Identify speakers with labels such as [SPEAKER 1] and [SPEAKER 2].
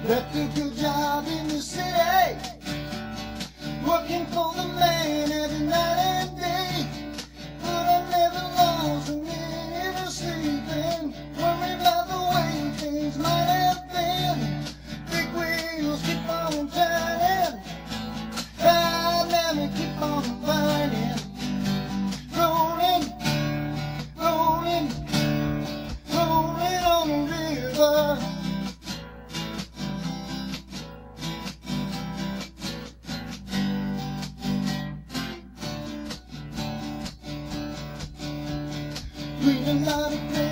[SPEAKER 1] Left a good job in the city, working for the man every night and day. But I never lost a minute of sleeping, worried about the way things might have been. Big wheels keep on turning, dynamic keep on burning, rolling, rolling, rolling on the river. Read a lot of